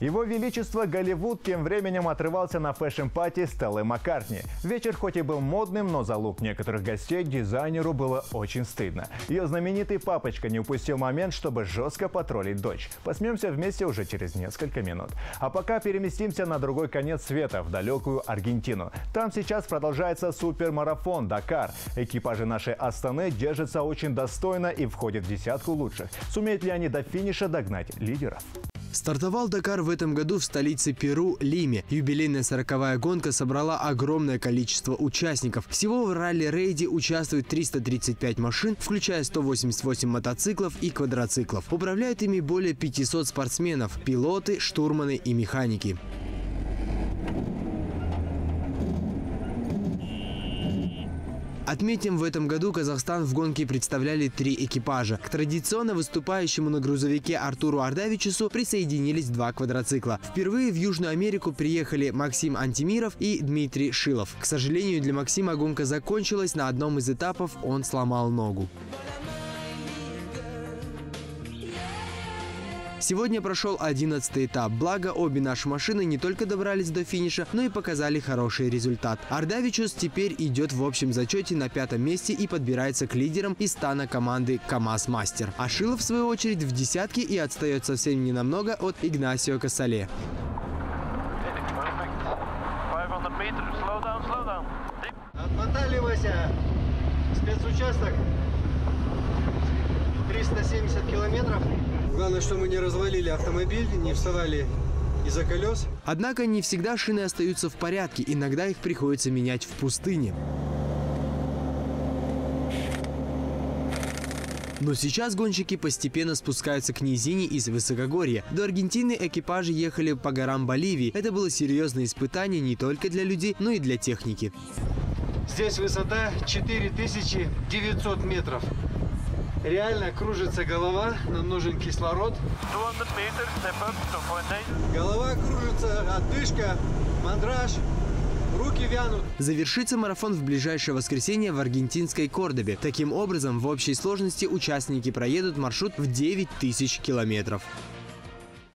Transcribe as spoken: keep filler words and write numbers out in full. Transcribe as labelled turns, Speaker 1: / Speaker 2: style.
Speaker 1: Его Величество Голливуд тем временем отрывался на фэшн-пати Стеллы Маккартни. Вечер хоть и был модным, но за лук некоторых гостей дизайнеру было очень стыдно. Ее знаменитый папочка не упустил момент, чтобы жестко потроллить дочь. Посмеемся вместе уже через несколько минут. А пока переместимся на другой конец света, в далекую Аргентину. Там сейчас продолжается супермарафон Дакар. Экипажи нашей Астаны держатся очень достойно и входят в десятку лучших. Сумеют ли они до финиша догнать лидеров?
Speaker 2: Стартовал Дакар в этом году в столице Перу – Лиме. Юбилейная сороковая гонка собрала огромное количество участников. Всего в ралли-рейде участвует триста тридцать пять машин, включая сто восемьдесят восемь мотоциклов и квадроциклов. Управляют ими более пятисот спортсменов – пилоты, штурманы и механики. Отметим, в этом году Казахстан в гонке представляли три экипажа. К традиционно выступающему на грузовике Артуру Ардавичусу присоединились два квадроцикла. Впервые в Южную Америку приехали Максим Антимиров и Дмитрий Шилов. К сожалению, для Максима гонка закончилась. На одном из этапов он сломал ногу. Сегодня прошел одиннадцатый этап. Благо, обе наши машины не только добрались до финиша, но и показали хороший результат. Ардавичус теперь идет в общем зачете на пятом месте и подбирается к лидерам из стана команды КамАЗ Мастер. А Шилов, в свою очередь, в десятке и отстает совсем ненамного от Игнасио Касале.
Speaker 3: Отмотали, Вася. Спецучасток. триста семьдесят километров. Главное, что мы не развалили автомобиль, не вставали из-за колес.
Speaker 2: Однако не всегда шины остаются в порядке, иногда их приходится менять в пустыне. Но сейчас гонщики постепенно спускаются к низине из высокогорья. До Аргентины экипажи ехали по горам Боливии. Это было серьезное испытание не только для людей, но и для техники.
Speaker 3: Здесь высота четыре тысячи девятьсот метров. Реально кружится голова, нам нужен кислород. Голова кружится, отдышка, мандраж, руки вянут.
Speaker 2: Завершится марафон в ближайшее воскресенье в аргентинской Кордобе. Таким образом, в общей сложности участники проедут маршрут в девять тысяч километров.